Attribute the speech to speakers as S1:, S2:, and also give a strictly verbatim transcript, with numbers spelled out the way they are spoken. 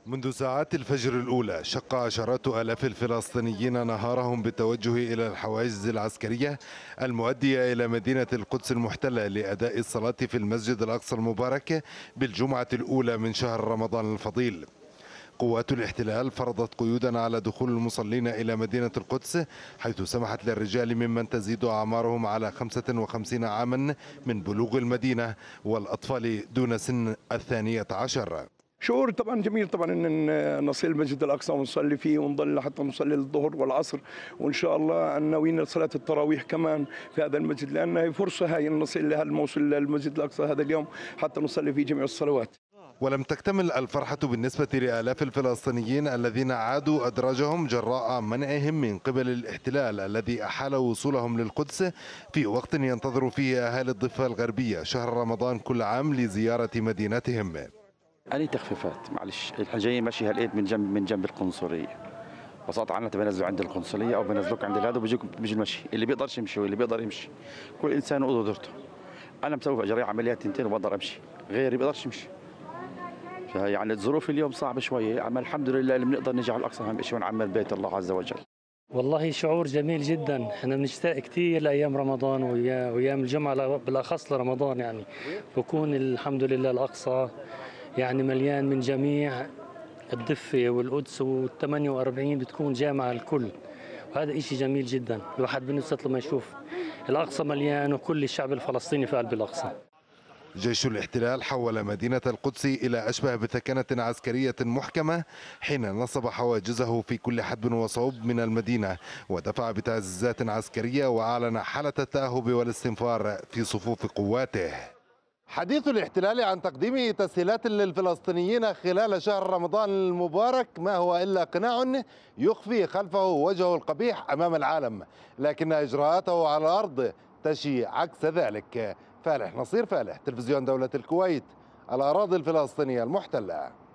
S1: منذ ساعات الفجر الأولى شق عشرات آلاف الفلسطينيين نهارهم بالتوجه إلى الحواجز العسكرية المؤدية إلى مدينة القدس المحتلة لأداء الصلاة في المسجد الأقصى المبارك بالجمعة الأولى من شهر رمضان الفضيل. قوات الاحتلال فرضت قيودا على دخول المصلين إلى مدينة القدس، حيث سمحت للرجال ممن تزيد أعمارهم على خمسة وخمسين عاما من بلوغ المدينة، والأطفال دون سن الثانية عشر.
S2: شعور طبعا جميل طبعا ان نصل المسجد الاقصى ونصلي فيه ونضل حتى نصلي الظهر والعصر، وان شاء الله ان ناويين صلاه التراويح كمان في هذا المسجد، لانها فرصه هاي ان نصل لهذا الموصل للمسجد الاقصى هذا اليوم حتى نصلي فيه جميع الصلوات.
S1: ولم تكتمل الفرحة بالنسبة لآلاف الفلسطينيين الذين عادوا أدراجهم جراء منعهم من قبل الاحتلال الذي أحال وصولهم للقدس في وقت ينتظر فيه أهالي الضفة الغربية شهر رمضان كل عام لزيارة مدينتهم.
S3: أنا تخفيفات معلش، احنا جايين ماشي هالإيد من جنب من جنب القنصلية، بساطة عنها بنزلوا عند القنصلية أو بنزلوك عند هذا وبيجوك بيجي المشي، اللي بيقدرش يمشي واللي بيقدر يمشي، كل إنسان وقدرته. أنا مسوي جري عمليات تنتين وبقدر أمشي، غيري بيقدرش يمشي. يعني الظروف اليوم صعبة شوية، أما الحمد لله اللي بنقدر نجي على الأقصى أهم شيء ونعمر بيت الله عز وجل.
S4: والله شعور جميل جدا، احنا بنشتاق كثير لايام رمضان وايام الجمعه بالاخص لرمضان، يعني بكون الحمد لله الاقصى يعني مليان من جميع الضفه والقدس والثمانية وأربعين بتكون جامعه الكل، وهذا شيء جميل جدا. الواحد بنفسه لما يشوف الاقصى مليان وكل الشعب الفلسطيني في قلب الاقصى.
S1: جيش الاحتلال حول مدينة القدس إلى أشبه بثكنة عسكرية محكمة حين نصب حواجزه في كل حدب وصوب من المدينة، ودفع بتعزيزات عسكرية وأعلن حالة التأهب والاستنفار في صفوف قواته. حديث الاحتلال عن تقديم تسهيلات للفلسطينيين خلال شهر رمضان المبارك ما هو إلا قناع يخفي خلفه وجهه القبيح أمام العالم، لكن إجراءاته على الأرض تشي عكس ذلك. فالح نصير فالح، تلفزيون دولة الكويت، الأراضي الفلسطينية المحتلة.